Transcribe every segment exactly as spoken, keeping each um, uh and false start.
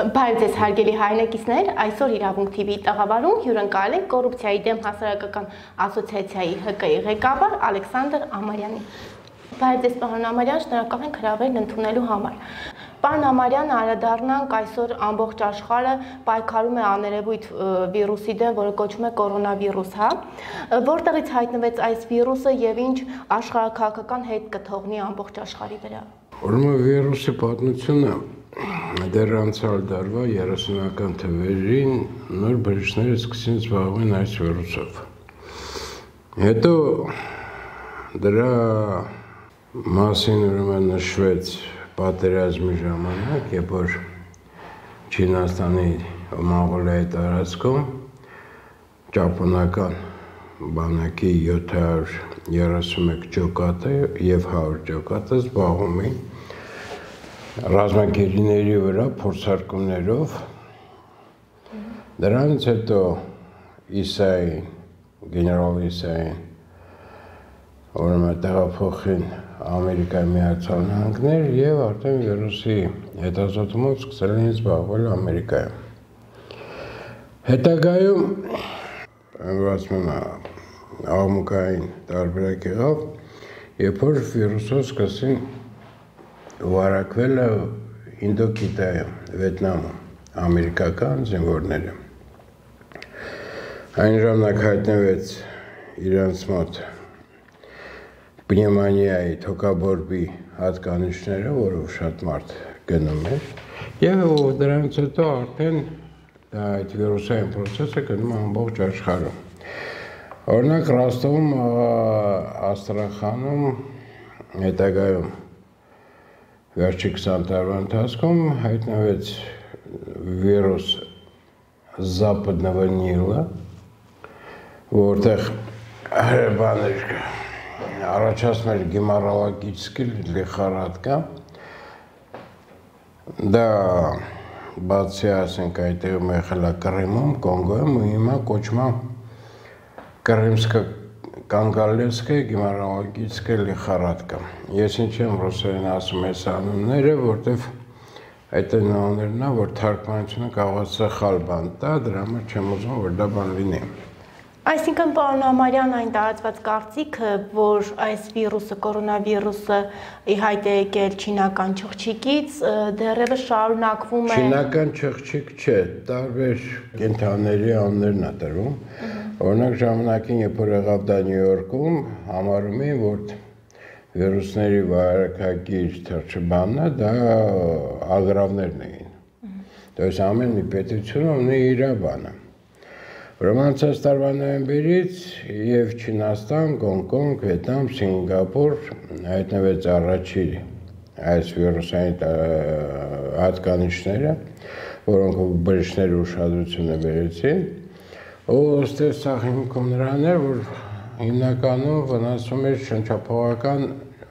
Բարև ձեզ հարգելի հայրենակիցներ, այսօր իրավունք թիվի տաղավարում հյուրընկալ ենք կոռուպցիայի դեմ հասարակական ասոցիացիայի Հ Կ-ի ղեկավար Ալեքսանդր Ամարյանին։ Բարև ձեզ պարոն Ամարյան, շնորհակալ ենք հրավերն ընդունելու համար։ Պարոն Ամարյան, անդրադառնանք այսօր ամբողջ աշխարհը պայքարում է աներևույթ վիրուսի դեմ, որը կոչվում է կորոնավիրուս, հա։ Որտեղից հայտնվեց այս վիրուսը եւ ինչ աշխարհաքաղաքական հետ կթողնի ամբողջ աշխարհի վրա։ Ուրեմն վիրուսի պատմությունը դեռ անցյալ դարվա երեսունական թվերին նոր բժիշկները սկսեցին զբաղվել այս վիրուսով։ Հետո դրա մասին ուրեմն նշվեց պատերազմի ժամանակ, երբ որ Չինաստանի ու Մոնղոլիայի տարածքում ճապոնական բանակի յոթ հարյուր երեսունմեկ ջոկատը եւ հարյուր ջոկատը զբաղվում էին ռազմագերիների վրա փորձարկումներով։ Դրանից հետո Իսային, գեներալ Իսային, ուրեմն տեղափոխին Ամերիկայի Միացյալ Նահանգներ եւ արդեն վիրուսի հետազոտումով սկսել էին զբաղվել Ամերիկայում։ Հետագայում ասում եմ աղմուկային տարբերակ եղավ, երբ որ վիրուսով սկսեցին վարակվել է Ինդոկիտայում, Վիետնամում, ամերիկական զինվորները։ Այն ժամանակ հայտնվեց իրանց մոտ պնևմանիայի թոքաբորբի հատկանիշները, որով շատ մարդ գնում էր, եւ դրանից հետո արդեն այդ վիրուսային process-ը գնում է ամբողջ աշխարհում։ Օրինակ Ռոստովում, Աստրախանում, հետագայում վերջի քսան տարվա ընթացքում հայտնվեց վիրուս Западного Նիլը, որտեղ բաներ առաջացնում էր геморрагический лихорадка, դա բացի ասենք այդտեղ եղել է Կրիմում, Կոնգոյում ու հիմա կոչվում է Կրիմսко-Կոնգոլեզская геморрагическая лихорадка։ Ես ինչ եմ ռուսերեն ասում այս անունները, որտեվ այդ անուններն է, որ թարգմանությունը կարող է սխալ բան տա, դրա համար չեմ ուզում, որ դա բան լինի։ Այսինքն պարոն Ամարյան, այն տարածված կարծիքը, որ այս վիրուսը, կորոնավիրուսը ի հայտ է եկել չինական չղջիկից, դեռևս շարունակվում է։ Չինական չղջիկ չէ, տարբեր կենդանիների անուններն է տրվում։ Օրինակ ժամանակին, երբ որ եղավ դա Նյու Յորքում, համարում էին, որ վիրուսների վարակագիր թռչբանն է, դա ագրավներն էին։ Դες ամեն մի պետություն ունի իր բանը։ Ուրեմն անցած տարվա նոյեմբերից եւ Չինաստան, Հոնկոնգ, Վիետնամ, Սինգապուր հայտնվեց առաջի այս վիրուսային հատկանիշները, որոնք բժիշկները ուշադրություն բերեցին, ու ըստ սա հիմքում նրան էր, որ հիմնականում վնասում էր շնչապողական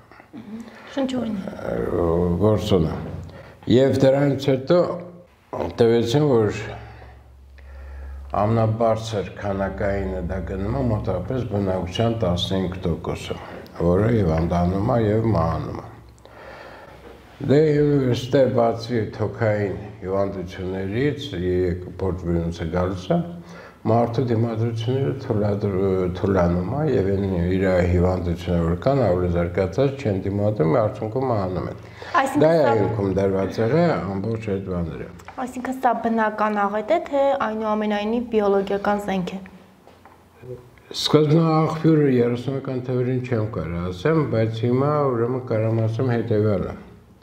գործոնը։ Եվ դրանից հետո տվեցին, որ ամենաբարձր քանակայինը դա գնում է մոտավորապես բնակության տասնհինգ տոկոսը, որը եւ անդանում է եւ մահանում է։ Դե ստե բացի թոքային հիվանդություններից, երբ վիրուսը գալուց է, մարդու դիմադրությունները թուլանում է եւ իր հիվանդությունները որ կան, ավելի զարգացած չեն դիմադրում, արդյունքում մահանում են։ Դա է ելքում դրված եղել ամբողջ այդ բաները։ Այսինքն սա բնական աղետ է, թե այնուամենայնիվ բիոլոգիական զենք է։ Սկզբնա աղբյուրը երեսունական թվերին չեմ կարող ասեմ, բայց հիմա ուրեմն կարամ ասեմ հետևյալը։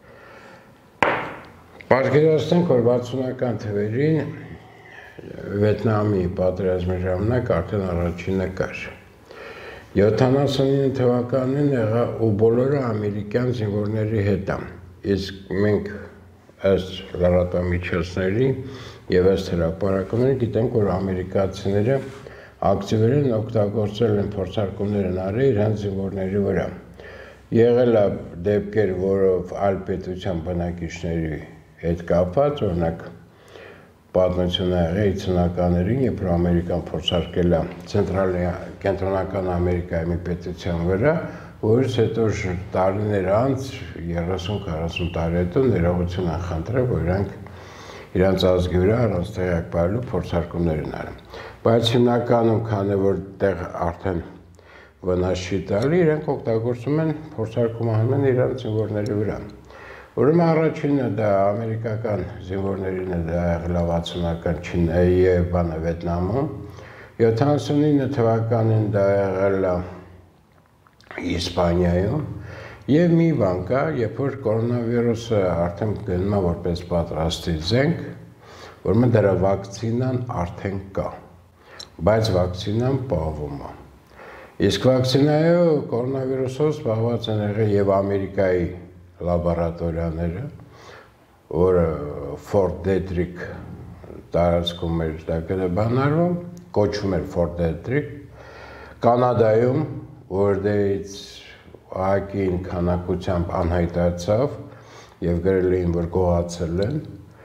Պատկերացնենք, որ վաթսունական թվերին Վիետնամի պատերազմի ժամանակ արդեն առաջինը կար։ յոթանասունինը թվականին եղավ ու բոլորը ամերիկյան զինվորների հետ են։ Իսկ մենք ըստ լրատվամիջոցների եւ ըստ հրապարակումների գիտենք, որ ամերիկացիները ակտիվորեն օգտագործել են փորձարկումներ արել իրենց զինվորների վրա։ Եղել է դեպքեր, որով այլ պետության բնակիչների հետ կապված, օրինակ պատմությունը եղել ութսունականներին, երբ որ Ամերիկան փորձարկել է կենտրոնական Ամերիկայի մի պետության վրա, որից հետո տարիներ անց երեսուն քառասուն տարի հետո ներողություն են խնդրել, որ իրանք իրանց ազգի վրա առանց տեղյակ պահելու փորձարկումներ են արում։ Բայց հիմնականում, քանի որ տեղ արդեն վնաս չի տալի, իրենք օգտագործում են փորձարկում անում են իրանց զինվորների վրա։ Ուրեմն առաջինը դա ամերիկական զինվորներին է դա եղել վաթսունական Չինայի եւ բանը Վիետնամում, յոթանասունինը թվականին դա եղել է Իսպանիայում եւ մի բան կա, երբ որ կորոնավիրուսը արդեն գնում է որպես պատրաստի զենք, ուրեմն դրա վակցինան արդեն կա, բայց վակցինան պահվում է։ Իսկ վակցինայով կորոնավիրուսով զբաղված են եղել եւ Ամերիկայի լաբորատորիաները, որը Fort Detrick տարածքում էր դա կերպանարվում, կոչվում էր Fort Detrick, Կանադայում, որտեղից ԱԿ-ին քանակությամբ անհայտացավ եւ գրել էին, որ գողացել են։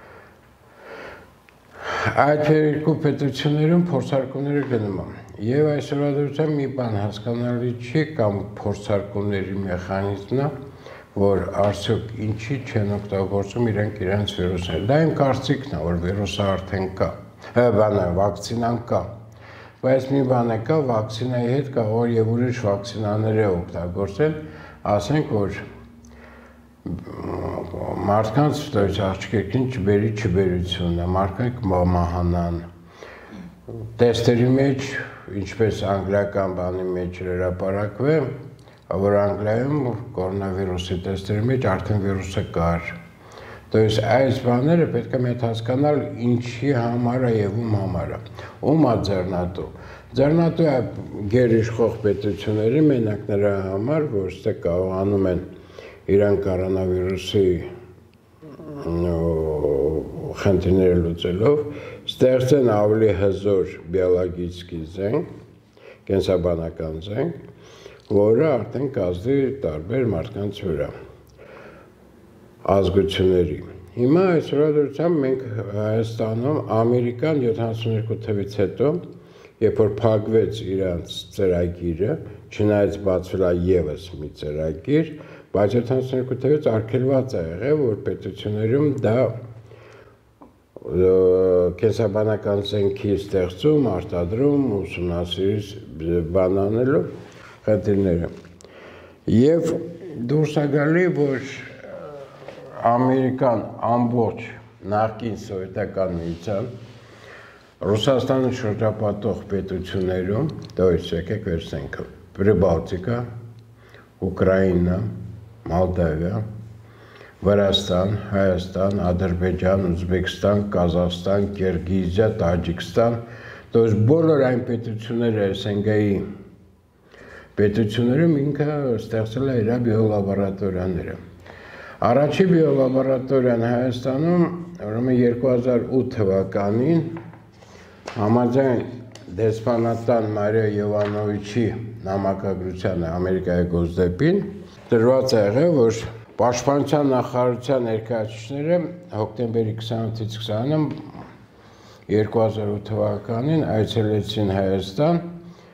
Այդ երկու պետություններում փորձարկումները գնում են։ Եվ այսօրվա դրությամբ մի բան հասկանալի չի կամ փորձարկումների մեխանիզմն է, որ արդյոք ինչի չեն օգտագործում իրենք իրենց վիրուսները։ Դա իմ կարծիքն է, որ վիրուսը արդեն կա, բանը վակցինան կա։ Բայց մի բան է կա, վակցինայի հետ կարող եւ ուրիշ վակցինաներ է օգտագործել, ասենք որ մարդկանց դեպի աղջիկին չբերի չբերությունը, մարդիկ մահանան։ Տեստերի մեջ, ինչպես անգլիական բանի մեջ հրապարակվե, որ Անգլիայում կորոնավիրուսի տեստերի մեջ արդեն վիրուսը կար։ То есть այս բաները պետք է մեծ հասկանալ ինչի համար է եւ ում համար է։ Ում է ձեռնատու։ Ձեռնատու է գերիշխող պետությունների մենակ նրա համար, որ ստե կարողանում են իրան կորոնավիրուսի խնդիրները լուծելով ստեղծեն ավելի հզոր բիոլոգիական զենք, կենսաբանական զենք, որը արդեն կազդի տարբեր մարդկանց վրա ազգությունների։ Հիմա այսօրվա դրությամբ մենք Հայաստանում Ամերիկան յոթանասունյոթ թվականից հետո, երբ որ փակվեց իրանց ծրագիրը, չնայած բացվել է եւս մի ծրագիր, բայց յոթանասունյոթ թվականից արգելված է եղել, որ պետություններում դա կենսաբանական զենքի ստեղծում, արտադրում, ուսումնասիրում բան անելով խնդիրները։ Եվ դուրս է գալի, որ Ամերիկան ամբողջ նախկին սովետական միության Ռուսաստանը շրջապատող պետություններում, то есть եկեք վերցնենք Պրիբալտիկա, Ուկրաինա, Մոլդավիա, Վրաստան, Հայաստան, Ադրբեջան, Ուզբեկստան, Կազախստան, Կիրգիզիա, Տաջիկստան, то есть բոլոր այն պետությունները эс эн ջի-ի պետություններում ինքը ստեղծել է իր բիոլաբորատորիաները։ Առաջի բիոլաբորատորիան Հայաստանում ուրեմն երկու հազար ութ թվականին համաձայն դեսպանատան Մարիա Յովանովիչի նամակագրությանը Ամերիկայի Գոսդեպին դրված է եղել, որ Պաշտպանության նախարարության ներկայացուցիչները հոկտեմբերի քսանութից քսանը երկու հազար ութ թվականին այցելեցին Հայաստան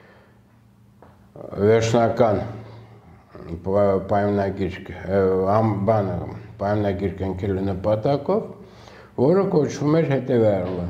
վերջնական պայմանագիր բանը պայմանագիր կնքելու նպատակով, որը կոչվում էր հետևյալը.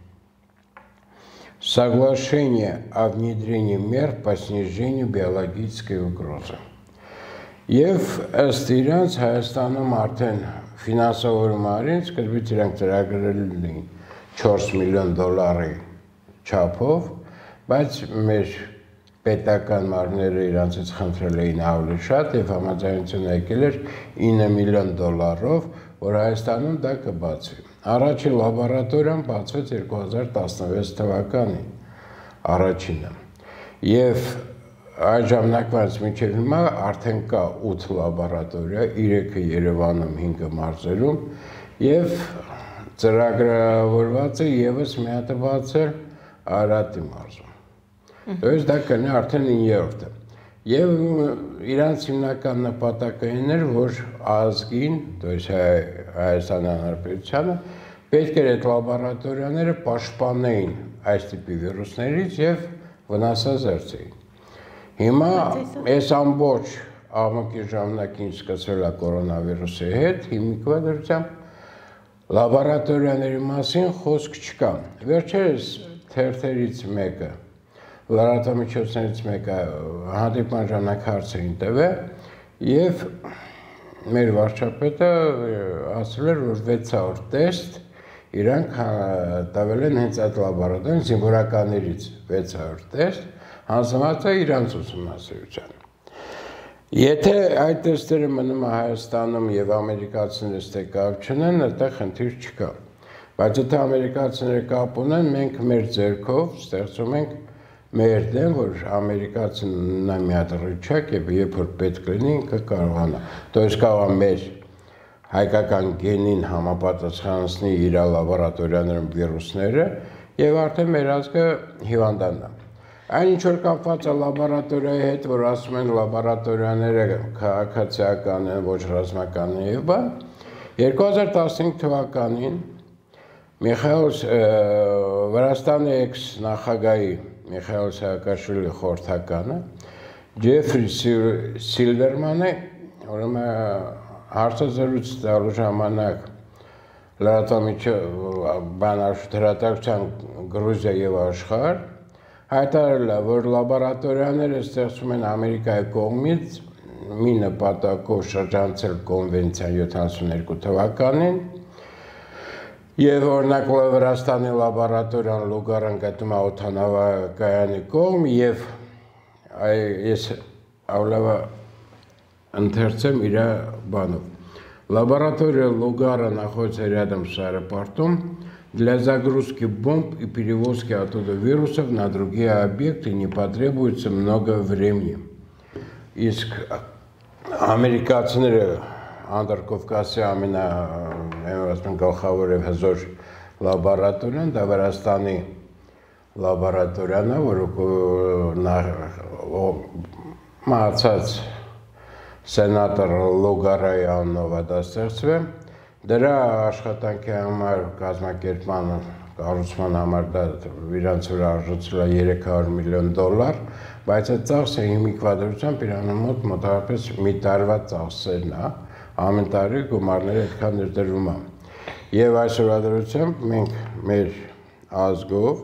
Соглашение о внедрении мер по снижению биологической угрозы։ Եվ ըստ իրանց Հայաստանում արդեն ֆինանսավորում արին, սկզբից իրանք ծրագրել էին չորս միլիոն դոլարի չափով, բայց մեր պետական մարմինները իրանցից խնդրել էին ավելի շատ եւ համաձայնություն եկել էր ինը միլիոն դոլարով, որ Հայաստանում դա կբացվի։ Առաջին լաբորատորիան բացվեց երկու հազար տասնվեց թվականին, առաջինը։ Եվ այդ ժամանակվանից մինչև հիմա արդեն կա ութ լաբորատորիա, երեքը Երևանում, հինգը մարզերում եւ ծրագրավորված է եւս մի հատ բացել Արարատի մարզում։ То есть դա կնի արդեն իններորդը։ Եվ իրանց հիմնական նպատակն էր, որ ազգին, то есть Հայաստանի Հանրապետությանը, պետք էր այդ լաբորատորիաները պաշտպանեին այս տիպի վիրուսներից եւ վնասազերծեին։ Հիմա այս ամբողջ աղմուկի ժամանակ ինչ սկսվել է կորոնավիրուսի հետ, հիմիկվա դրությամբ Լաբորատորիաների մասին խոսք չկա։ Վերջերս թերթերից մեկը, լրատվամիջոցներից մեկը հանդիպման ժամանակ հարց էին տվել եւ մեր վարչապետը ասել էր, որ վեց հարյուր տեստ իրանք տվել են հենց այդ լաբորատորիան զինվորականներից վեց հարյուր տեստ հանձնված է իրանց ուսումնասիրության։ Եթե այդ տեստերը մնում է Հայաստանում եւ ամերիկացիներս թե կապ չունեն, այդտեղ խնդիր չկա։ Բայց եթե ամերիկացիները կապ ունեն, մենք մեր ձեռքով ստեղծում ենք մեր դեմ, որ ամերիկացին ունենա մի հատ ռիչակ եւ երբ որ պետք լինի ինքը կարողանա։ То есть կարող է մեր հայկական գենին համապատասխանեցնի իր լաբորատորիաներում վիրուսները եւ արդեն մեր ազգը հիվանդանա։ Այն ինչ որ կապված է լաբորատորիայի հետ, որ ասում են լաբորատորիաները քաղաքացիական են, ոչ ռազմական են եւ բան, երկու հազար տասնհինգ թվականին Միխայել Վրաստանի էքս նախագահի Միխայել Սահակաշվիլի խորհրդականը Ջեֆրի Սիլվերմանը, ուրեմն հարցազրույց տալու ժամանակ լրատվամիջոցի բանաշխարհության Գրուզիա եւ աշխարհ հայտարարել է, որ լաբորատորիաները ստեղծում են Ամերիկայի կողմից մի նպատակով շրջանցել կոնվենցիան յոթանասուններկու թվականին եւ օրինակ Վրաստանի լաբորատորիան Լուգարան գտնվում է օդանավակայանի կողմ եւ ես ավլավա ընթերցեմ իր բանով Лаборатория Лугара находится рядом с аэропортом для загрузки бомб и перевозки оттуда вирусов на другие объекты не потребуется много времени. Իսկ ամերիկացիները Անդրկովկասի ամենա գլխավոր եւ հզոր լաբորատորիան դա Վրաստանի լաբորատորիան է, որ մահացած սենատոր Լուգարայի անունով է դա ստեղծվել։ Դրա աշխատանքի համար կազմակերպման կառուցման համար դա իրանց վրա արժեցել է երեք հարյուր միլիոն դոլար, բայց այդ ծախսը հիմիկվա դրությամբ իրան մոտ մոտավորապես մի տարվա ծախսերն է, ամեն տարի գումարները այդքան ներդրվում է։ Եվ այսօրվա դրությամբ մենք մեր ազգով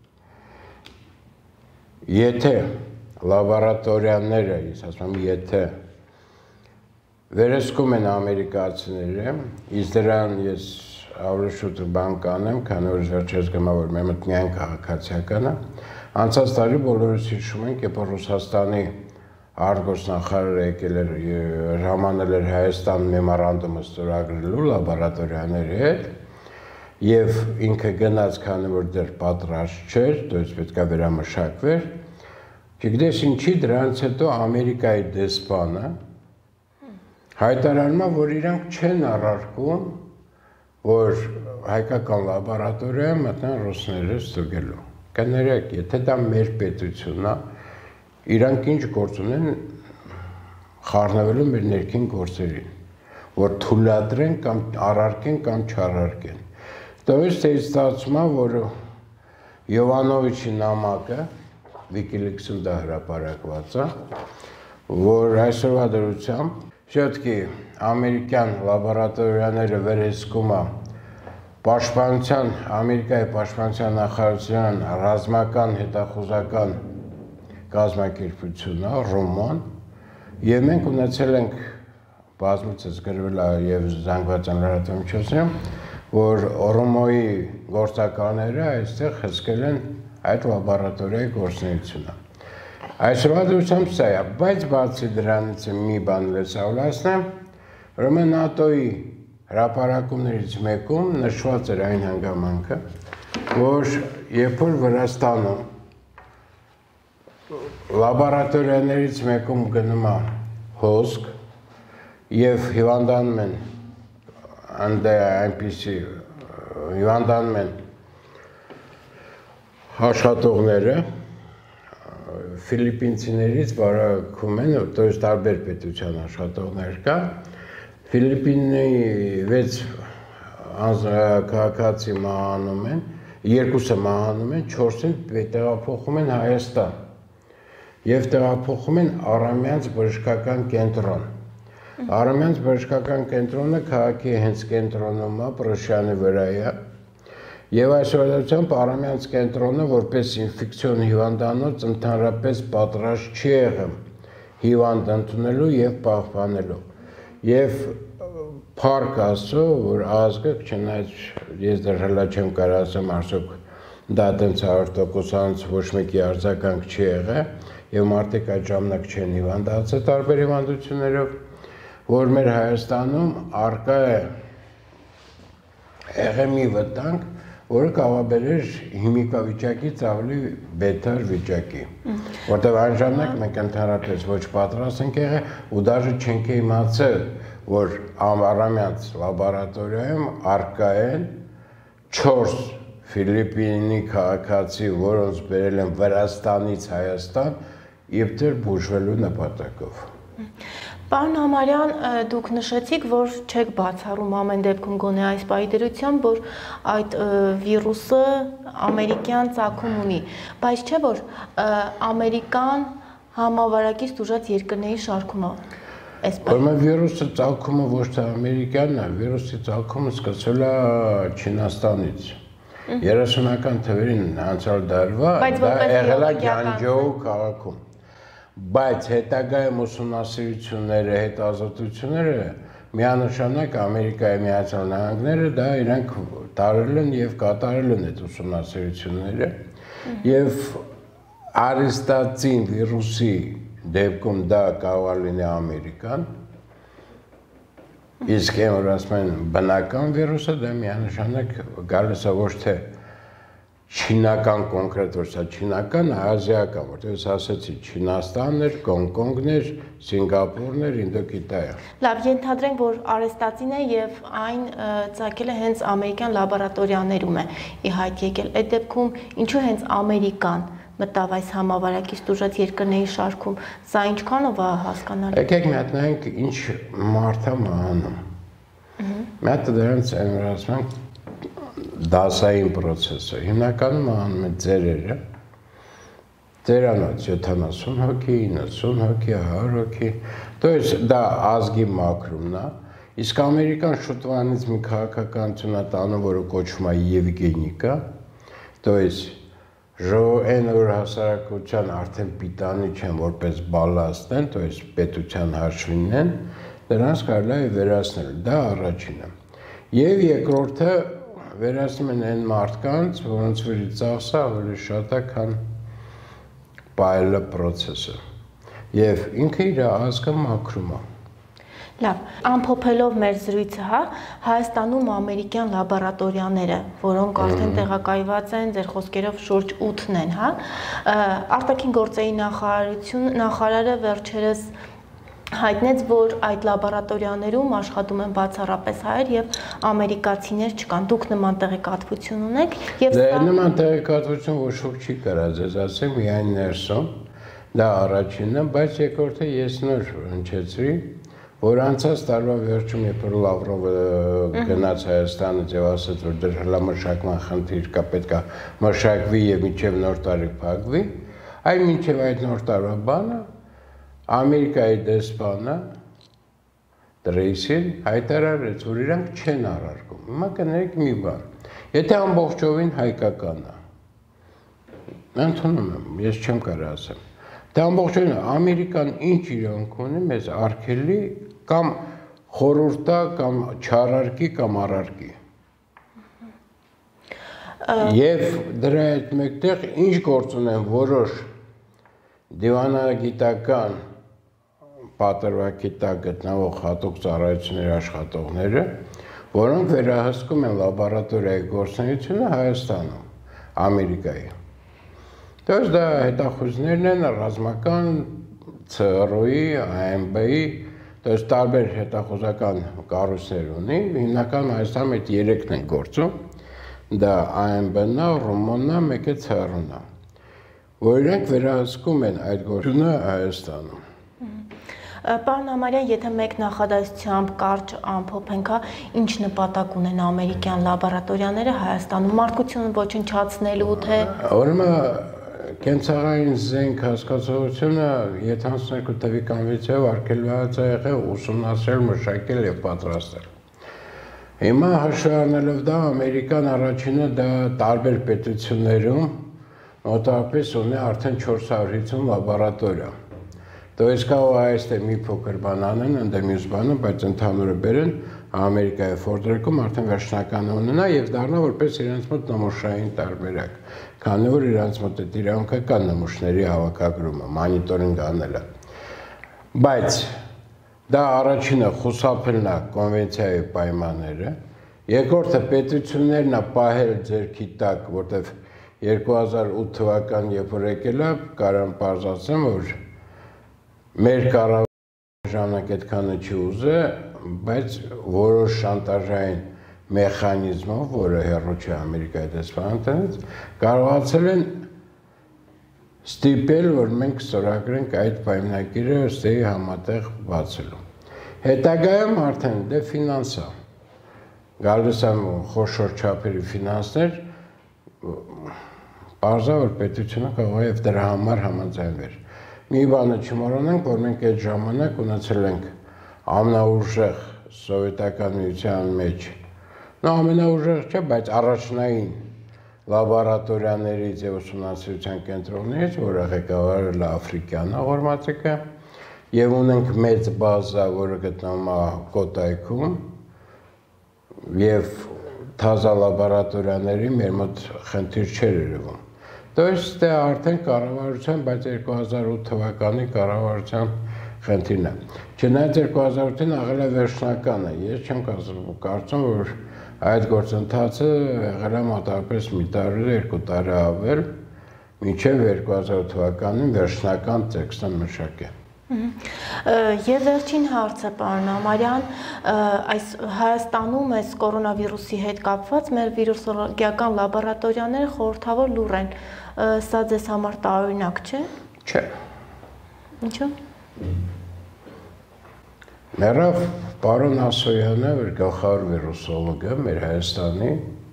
եթե լաբորատորիաները, ես ասում եմ, եթե վերահսկում են ամերիկացիները, իսկ դրան ես ավելի շուտ բան կանեմ, քանի որ վերջերս գնա որ մեր մոտ միայն քաղաքացիական է, անցած տարի բոլորս հիշում ենք, երբ Ռուսաստանի արտգործնախարարը եկել էր ժամանել էր Հայաստան մեմորանդումը ստորագրելու լաբորատորիաների հետ, եւ ինքը գնաց, քանի որ դեռ պատրաստ չէր, то есть պետք է վերամշակվեր, չգիտես ինչի դրանից հետո Ամերիկայի դեսպանը հայտարարում է, որ իրանք չեն առարկում, որ հայկական լաբորատորիա մտնեն ռուսները ստուգելու։ Կներեք, եթե դա մեր պետությունն է, իրանք ինչ գործ ունեն խառնվելու մեր ներքին գործերին, որ թույլատրեն կամ առարկեն կամ չառարկեն։ То есть ստացվում է, որ Յովանովիչի նամակը Wikileaks-ում դա հրապարակված է, որ այսօրվա դրությամբ Все-таки ամերիկյան լաբորատորիաները վերահսկում է պաշտպանության, Ամերիկայի պաշտպանության նախարարության ռազմական հետախուզական կազմակերպությունն է, Ռոման, եւ մենք ունեցել ենք բազմիցս գրվել է եւ զանգված են լրատվամիջոցներում, որ Ռոմոյի գործականները այստեղ հսկել են այդ լաբորատորիայի գործունեությունը։ Այսօրվա դրությամբ սա է, բայց բացի դրանից մի բան լես ավլացնեմ, ուրեմն ՆԱՏՕ-ի հրապարակումներից մեկում նշված էր այն հանգամանքը, որ երբ որ Վրաստանում լաբորատորիաներից մեկում գնում է հոսք եւ հիվանդանում են անդե այնպիսի հիվանդանում են աշխատողները Ֆիլիպինցիներից վարակում են, то есть տարբեր պետության աշխատողներ կա, Ֆիլիպինի վեց քաղաքացի մահանում են, երկուսը մահանում են, չորսին տեղափոխում են Հայաստան եւ տեղափոխում են Արամյանց բժշկական կենտրոն։ Արամյանց բժշկական կենտրոնը քաղաքի հենց կենտրոնում է, Պրոշյանի վրա է։ Եվ այսօրությամբ Արամյանց կենտրոնը որպես ինֆեկցիոն հիվանդանոց ընդհանրապես պատրաստ չի եղել հիվանդ ընդունելու եւ պահպանելու։ Եվ փառք Աստծո, որ ազգը չնայած ես դեռ հլա չեմ կարող ասեմ արդյոք դա տենց հարյուր տոկոսանոց ոչ մեկի արձագանք չի եղել եւ մարդիկ այդ ժամանակ չեն հիվանդացել տարբեր հիվանդություններով, որ մեր Հայաստանում արկա է եղել մի վտանգ, որը կարող բերեր հիմիկվա վիճակից ավելի բետար վիճակի, որտեղ այն ժամանակ մենք ընդհանրապես ոչ պատրաստ ենք եղել ու դաժե չենք իմացել, որ Արամյանց լաբորատորիայում արկա են չորս Ֆիլիպինի քաղաքացի, որոնց բերել են Վրաստանից Հայաստան, իբր բուժվելու նպատակով։ Պարոն Համարյան, դուք նշեցիք, որ չեք բացառում ամեն դեպքում գոնե այս պահի դրությամբ, որ այդ վիրուսը ամերիկյան ծագում ունի, բայց չէ որ ամերիկան համավարակից տուժած երկրների շարքում է։ Ուրեմն վիրուսը ծագումը ոչ թե ամերիկյանն է, վիրուսի ծագումը սկսվել է Չինաստանից։ երեսունական թվերին անցյալ դարվա դա եղել է Գյանջոու քաղաքում։ Բայց հետագայում ուսումնասիրությունները, հետազոտությունները միանշանակ Ամերիկայի Միացյալ Նահանգները դա իրենք տարել են եւ կատարել են այդ ուսումնասիրությունները եւ արեստացին վիրուսի դեպքում դա կարող է լինի Ամերիկան, իսկ որ ասում են բնական վիրուսը դա միանշանակ գալիս է ոչ թե չինական կոնկրետ որ սա չինական, ազիական, որտեղ ես ասացի Չինաստանն էր, Հոնկոնգն էր, Սինգապուրն էր, Ինդոկիտայա։ Լավ, ենթադրենք, որ արեստացին է եւ այն ծագել է հենց ամերիկյան լաբորատորիաներում է ի հայտ եկել։ Այդ դեպքում ինչու հենց Ամերիկան մտավ այս համավարակից տուժած երկրների շարքում, սա ինչքանով է հասկանալի։ Եկեք մի հատ նայենք ինչ մարդ է մահանում։ Մի հատ դրանց այն ասում են դասային պրոցեսը, հիմնականում մահանում են ծերերը, ծերանոց յոթանասուն հոգի, իննսուն հոգի, հարյուր հոգի, то есть դա ազգի մակրումն է, իսկ Ամերիկան շուտվանից մի քաղաքականություն է տանում, որը կոչվում է Եվգենիկա, то есть Ժոեն որ հասարակության արդեն պիտանի չեն որպես բալաստ են, то есть պետության հաշվին են, դրանց կարելի է վերացնել, դա առաջինը։ Եվ երկրորդը վերացնում են այն մարդկանց, որոնց վրա ծախսը ավելի շատ է, քան պայելը պրոցեսը։ Եվ ինքը իր ազգը մաքրում է։ Լավ, ամփոփելով մեր զրույցը, հա, Հայաստանում ամերիկյան լաբորատորիաները, որոնք արդեն տեղակայված են, ձեր խոսքերով շուրջ ութն են, հա, արտաքին գործերի նախարարություն, նախարարը վերջերս հայտնեց, որ այդ լաբորատորիաներում աշխատում են բացառապես հայեր եւ ամերիկացիներ չկան։ Դուք նման տեղեկատվություն ունեք եւ սա նման տեղեկատվություն ոչ ոք չի կարող ձեզ ասեմ, միայն ներսում, դա առաջինն է, բայց երկրորդը ես նոր հնչեցրի, որ անցած տարվա վերջում երբ որ Լավրովը գնաց Հայաստանից եւ ասաց, որ դեռ հլա մշակման խնդիր կա, պետք է մշակվի եւ մինչեւ նոր տարի փակվի, այ մինչեւ այդ նոր տարվա բանը Ամերիկայի դեսպանը Տրեյսին հայտարարեց, որ իրանք չեն առարկում։ Հիմա կներեք մի բան, եթե ամբողջովին հայկական է, ընդունում եմ, ես չեմ կարող ասեմ, դա ամբողջովին Ամերիկան ինչ իրենք ունի, մեզ արգելի կամ խորհուրդա կամ չարարկի կամ առարկի։ Եվ դրա հետ մեկտեղ ինչ գործ ունեն որոշ դիվանագիտական պատրվակի տակ գտնվող հատուկ ծառայությունների աշխատողները, որոնք վերահսկում են լաբորատորիայի գործունեությունը Հայաստանում, Ամերիկայի։ Դες դա հետախույզներն են ռազմական C R O-ի, A M B-ի, դες տարբեր հետախուզական կառույցներ ունի, հիմնական Հայաստանում այդ երեքն են գործում, դա A M B-ն է, Ռոմոնն է, մեկը C R O-ն է, որ իրենք վերահսկում են այդ գործունեությունը Հայաստանում։ Պարոն Համարյան, եթե մեկ նախադասությամբ կարճ ամփոփենք, ինչ նպատակ ունեն ամերիկյան լաբորատորիաները Հայաստանում, մարդկությունը ոչնչացնելու թե Ուրեմն կենցաղային զենք հասկացողությունը յոթանասունյոթ թվականի կոնվենցիայով արգելված է եղել ուսումնասիրել, մշակել եւ պատրաստել։ Հիմա հաշվի առնելով դա Ամերիկան առաջինը դա տարբեր պետություններում մոտավորապես ունի արդեն չորս հարյուր հիսուն լաբորատորիա։ То есть կարող է այստեղ մի փոքր բան անեն, ընդ մյուս բանը, բայց ընդհանուրը բերեն Ամերիկայի ֆորդերքում արդեն վերջնական ունենա եւ դառնա որպես իրենց մոտ նմուշային տարբերակ, քանի որ իրենց մոտ այդ իրավունքը կա նմուշների հավաքագրումը, մոնիտորինգ անելը։ Բայց դա առաջինը խուսափելն է կոնվենցիայի պայմանները, երկրորդը պետություններն է պահել ձեռքի տակ, որտեվ երկու հազար ութ թվական երբ որ եկել է, կարամ պարզացնեմ, որ մեր կառավարությունը ժամանակ այդքանը չի ուզել, բայց որոշ շանտաժային մեխանիզմով, որը հեռու չէ Ամերիկայի դեսպանատանից, կարողացել են ստիպել, որ մենք ստորագրենք այդ պայմանագիրը ըստեի համատեղ բացելու։ Հետագայում արդեն դե ֆինանսա, գալիս են խոշոր չափերի ֆինանսներ, պարզա, որ պետությունը կարող է դրա համար համաձայնվեր։ Մի բանը չմոռանանք, որ մենք այդ ժամանակ ունեցել ենք ամենաուժեղ սովետական միության մեջ, նա ամենաուժեղ չէ, բայց առաջնային լաբորատորիաներից եւ ուսումնասիրության կենտրոններից, որը ղեկավարել է Աֆրիկյան հաղորդակցը, եւ ունենք մեծ բազա, որը գտնվում է Կոտայքում, եւ թազա լաբորատորիաների մեր մոտ խնդիր չէր երևում։ То есть դա արդեն կառավարության, բայց երկու հազար ութ թվականի կառավարության խնդիրն է։ Չնայած երկու հազար ութին աղել է վերջնականը, ես չեմ կարծում, որ այդ գործընթացը եղել է մոտավորապես մի տարի, երկու տարի ավել, մինչև երկու հազար ութ թվականին վերջնական տեքստը մշակել։ Եվ վերջին հարցը, պարոն Ամարյան, այս Հայաստանում այս կորոնավիրուսի հետ կապված մեր վիրուսոլոգիական լաբորատորիաները խորհրդավոր լուռ են, սա ձեզ համար տարօրինակ չէ։ Չէ։ Ինչու՞։ Մեռավ պարոն Ասոյանը, որ գլխավոր վիրուսոլոգը մեր Հայաստանի,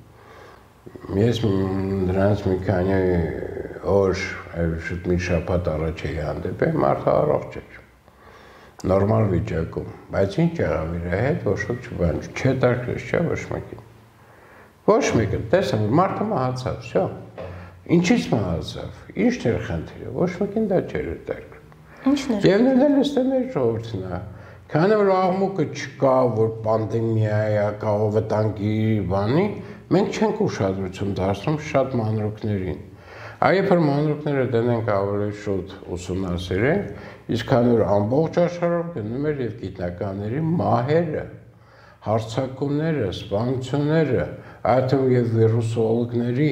ես նրանց մի քանի օր, շուտ մի շաբաթ առաջ էի հանդիպել, մարդը առողջ էր, նորմալ վիճակում, բայց ինչ եղավ իր հետ, ոչ ոք չբան, չհետաքրքրեց, չէ, ոչ մեկին։ Ոչ մեկին, տեսա, որ մարդը մահացավ, всё։ Ինչից մահացավ, ինչն էր խնդիրը, ոչ մեկին դա չէր հետաքրքրում։ Ինչն էր։ Եվ նույնն էլ ստե մեր ժողովուրդն է, քանի որ աղմուկը չկա, որ պանդեմիա է, կարող վտանգի բանի, մենք չենք ուշադրություն դարձնում շատ մանրուքներին։ Այբ որ մանրուքները դնենք ավելի շուտ ուսումնասիրենք, իսկ քանի որ ամբողջ աշխարհում գնում էր եւ գիտնականների մահերը, հարցակումները, սպանությունները, այդ թվում եւ վիրուսոլոգների,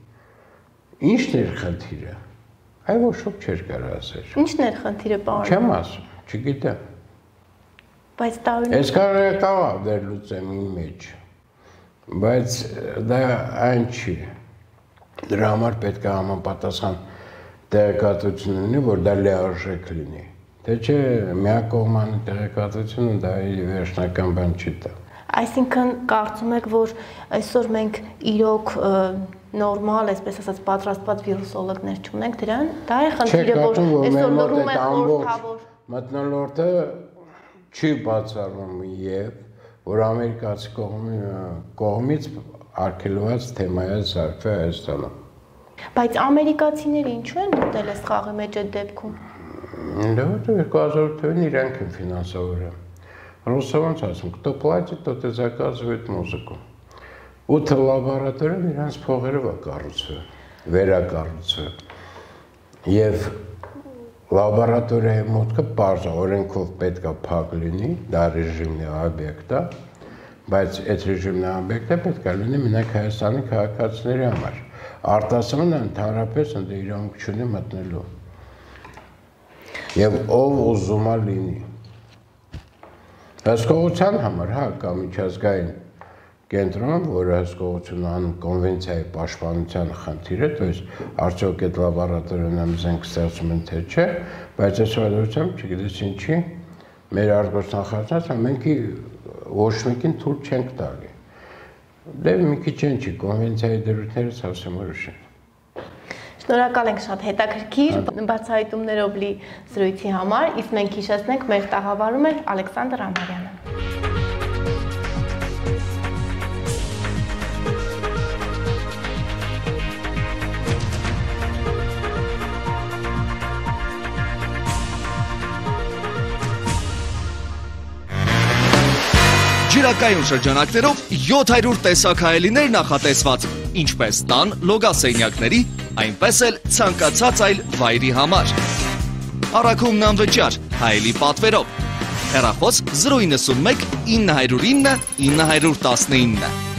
ինչն էր խնդիրը։ Այ ոչ ոք չէր կարող ասել։ Ինչն էր խնդիրը, պարոն։ Չեմ ասում, չգիտեմ։ Բայց տարօրինակ։ Ես կարող եմ կարող վերլուծեմ իմ մեջ, բայց դա այն չի։ Դրա համար պետք է համապատասխան տեղեկատվություն լինի, որ դա լիարժեք լինի։ Թե չէ միակողմանի տեղեկատվությունը դա վերջնական բան չի տա։ Այսինքն կարծում եք, որ այսօր մենք իրոք նորմալ, այսպես ասած, պատրաստված վիրուսոլոգներ չունենք դրան, դա է խնդիրը, որ այսօր լռում է խորհրդավոր։ Մթնոլորտը չի բացառվում եւ որ ամերիկացի կողմից արգելված թեմայը զարգվի Հայաստանում։ Բայց ամերիկացիները ինչու են մտել այս խաղի մեջ այդ դեպքում։ Դա երկու հազար ութին իրանք են ֆինանսավորել։ Ռուսովանց ասում, кто платит, тот и заказывает музыку։ Ութ լաբորատորիան իրանց փողերով է կառուցվել, վերակառուցվել։ Եվ լաբորատորիայի մուտքը պարզ օրենքով պետք է փակ լինի, դա ռեժիմի օբյեկտ է, բայց այդ ռեժիմի օբյեկտը պետք է լինի մենակ Հայաստանի քաղաքացիների համար։ Արտասահմանը ընդհանրապես ընդ իրավունք չունի մտնելու։ Եվ ով ուզում է լինի։ Հսկողության համար, հա, կա միջազգային կենտրոն, որը հսկողություն անում կոնվենցիայի պաշտպանության խնդիրը, то есть արդյոք այդ լաբորատորիան զենք ստեղծում են թե չէ, բայց այս հարցությամբ չգիտես ինչի մեր արտգործնախարարությունը մենք ոչ մեկին թույլ չենք տալի։ Դե մի քիչ են չի կոնվենցիայի դրույթները совсем ուրիշ են։ Շնորհակալ ենք շատ հետաքրքիր բացահայտումներով լի զրույցի համար, իսկ մենք հիշեցնենք մեր տաղավարում էր Ալեքսանդր Ամարյանը։ Ջրակայուն շրջանակներով յոթ հարյուր տեսակ հայելիներ նախատեսված, ինչպես տան լոգասենյակների, այնպես էլ ցանկացած այլ վայրի համար։ Առաքումն անվճար, հայելի պատվերով։ Հեռախոս զրո իննսուն մեկ ինը հարյուր ինը ինը հարյուր տասնինը։